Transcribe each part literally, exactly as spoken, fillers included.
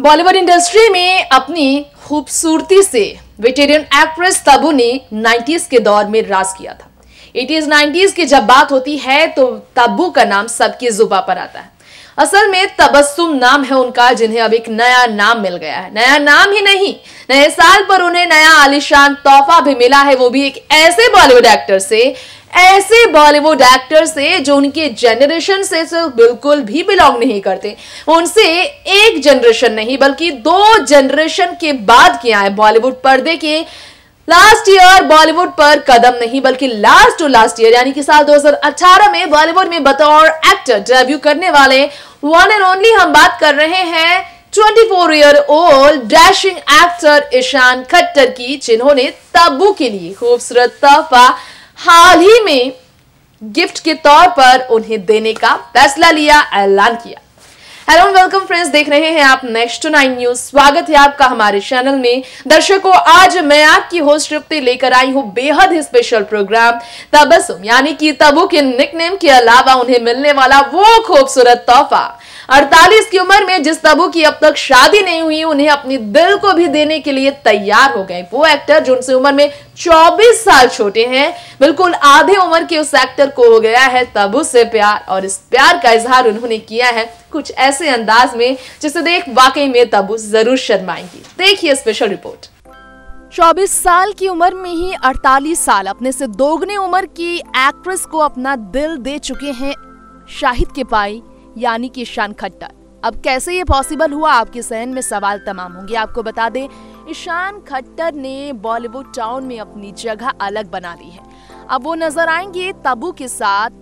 Bollywood industry में अपनी खूबसूरती से वेटेरियन एक्ट्रेस तब्बू ने नाइंटीज़ के दौर में राज किया था। एटीज़ नाइंटीज़ की जब बात होती है तो तब्बू का नाम सबकी जुबान पर आता है। असल में तबस्सुम नाम है उनका, जिन्हें अब एक नया नाम मिल गया है। नया नाम ही नहीं, नए साल पर उन्हें नया आलीशान तोहफा भी मिला है, वो भी एक ऐसे बॉलीवुड एक्टर से ऐसे बॉलीवुड एक्टर से जो उनके जनरेशन से तो बिल्कुल भी बिलोंग नहीं करते। उनसे एक जनरेशन नहीं बल्कि दो जनरेशन के बाद किया है बॉलीवुड पर्दे के लास्ट ईयर बॉलीवुड पर कदम नहीं बल्कि लास्ट टू लास्ट ईयर यानी कि साल दो हज़ार अठारह में बॉलीवुड में बतौर एक्टर डेब्यू करने वाले वन एंड ओनली हम बात कर रहे हैं चौबीस year old dashing actor Ishaan Khattar की, जिन्होंने तब्बू के लिए खूबसूरत तोहफा हाल ही में गिफ्ट के तौर पर उन्हें देने का फैसला लिया, ऐलान किया। हेलो वेलकम फ्रेंड्स, देख रहे हैं आप नेक्स्ट नाइन न्यूज। स्वागत है आपका हमारे चैनल में। दर्शकों, आज मैं आपकी होस्ट तृप्ति लेकर आई हूं बेहद ही स्पेशल प्रोग्राम तबस्सुम यानी कि तब्बू के निकनेम के अलावा उन्हें मिलने वाला वो खूबसूरत तोहफा। अड़तालीस की उम्र में जिस तब्बू की अब तक शादी नहीं हुई, उन्हें अपनी दिल को भी देने के लिए तैयार हो गए वो एक्टर जो उनसे उम्र में चौबीस साल छोटे हैं। बिल्कुल आधे उम्र के उस एक्टर को हो गया है तब्बू से प्यार, और इस प्यार का इजहार उन्होंने किया है कुछ ऐसे अंदाज में जिसे देख वाकई में तब्बू जरूर शर्माएंगी। देखिए स्पेशल रिपोर्ट। चौबीस साल की उम्र में ही अड़तालीस साल अपने से दोगुनी उम्र की एक्ट्रेस को अपना दिल दे चुके हैं शाहिद के पाई यानी कि ईशान खट्टर। अब कैसे ये पॉसिबल हुआ, आपके सहन में सवाल तमाम होंगे। आपको बता दें, ईशान खट्टर ने बॉलीवुड टाउन में अपनी जगह अलग बना ली है। अब वो नजर आएंगे तब्बू के साथ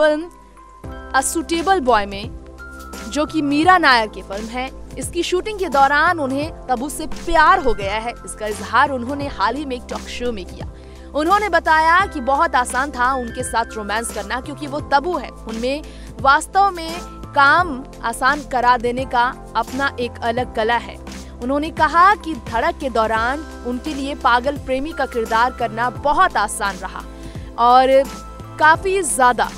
फिल्म अ सुटेबल बॉय में, जो कि मीरा नायर की फिल्म है। इसकी शूटिंग के दौरान उन्हें तब्बू से प्यार हो गया है। इसका इजहार उन्होंने हाल ही में एक टॉक शो में किया। उन्होंने बताया कि बहुत आसान था उनके साथ रोमांस करना, क्योंकि वो तब्बू है। उनमें वास्तव में काम आसान करा देने का अपना एक अलग कला है। उन्होंने कहा कि धड़क के दौरान उनके लिए पागल प्रेमी का किरदार करना बहुत आसान रहा और काफी ज्यादा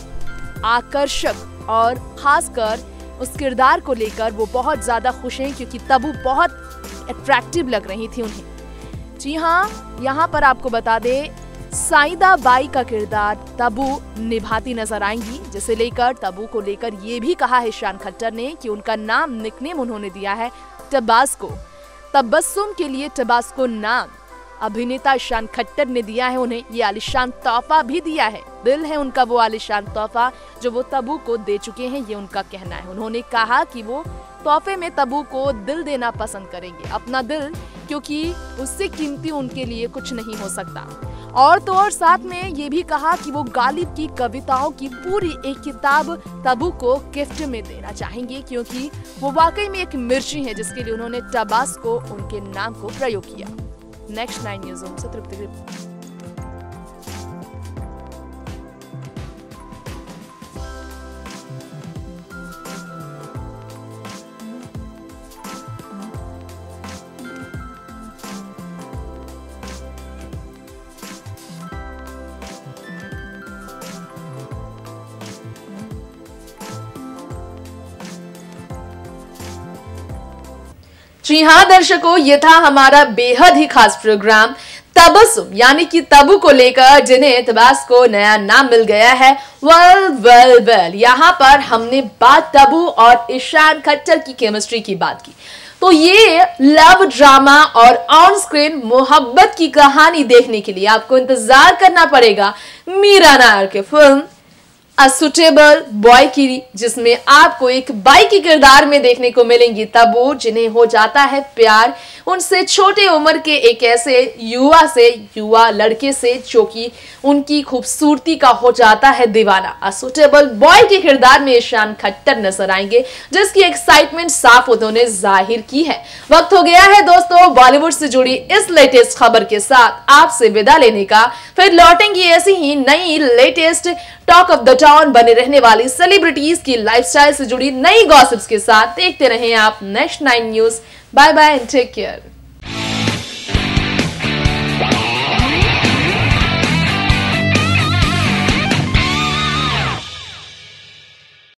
आकर्षक, और खासकर उस किरदार को लेकर वो बहुत ज्यादा खुश हैं क्योंकि तब्बू बहुत अट्रैक्टिव लग रही थी उन्हें। जी हाँ, यहाँ पर आपको बता दें, साइदा बाई का किरदार तब्बू निभाती नजर आएंगी, जिसे लेकर तब्बू को लेकर ये भी कहा है ईशान खट्टर ने कि उनका नाम निकनेम उन्होंने दिया है तबास्को। तबस्सुम के लिए तबास्को नाम अभिनेता ईशान खट्टर ने दिया है उन्हें। ये आलीशान तोहफा भी दिया है, दिल है उनका वो आलीशान तोहफा जो वो तब्बू को दे चुके हैं, ये उनका कहना है। उन्होंने कहा कि वो तोहफे में तब्बू को दिल देना पसंद करेंगे, अपना दिल, क्योंकि उससे कीमती उनके लिए कुछ नहीं हो सकता। और तो और साथ में ये भी कहा कि वो गालिब की कविताओं की पूरी एक किताब तब्बू को गिफ्ट में देना चाहेंगे, क्योंकि वो वाकई में एक मिर्ची है जिसके लिए उन्होंने तबास्को उनके नाम को प्रयोग किया। नेक्स्ट नाइन न्यूज से तृप्ति। जी हाँ दर्शकों, ये था हमारा बेहद ही खास प्रोग्राम तबस्सुम यानी कि तब्बू को लेकर, जिन्हें तबास्को नया नाम मिल गया है। वेल वेल वेल यहाँ पर हमने बात तब्बू और ईशान खट्टर की केमिस्ट्री की बात की, तो ये लव ड्रामा और ऑन स्क्रीन मोहब्बत की कहानी देखने के लिए आपको इंतजार करना पड़ेगा मीरा नायर के फिल्म अ सुटेबल बॉय की, जिसमें आपको एक बाई के किरदार में देखने को मिलेंगी तब्बू, जिन्हें हो जाता है प्यार उनसे छोटे उम्र के एक ऐसे युवा से, युवा लड़के से जो कि उनकी खूबसूरती का हो जाता है दीवाना। अ सुटेबल बॉय के किरदार में ईशान खट्टर नजर आएंगे, जिसकी एक्साइटमेंट साफ उन्होंने जाहिर की है। वक्त हो गया है दोस्तों बॉलीवुड से जुड़ी इस लेटेस्ट खबर के साथ आपसे विदा लेने का। फिर लौटेंगी ऐसी ही नई latest talk of the town बने रहने वाली सेलिब्रिटीज की लाइफस्टाइल से जुड़ी नई गॉसिप्स के साथ। देखते रहें आप next nine news. Bye bye and take care.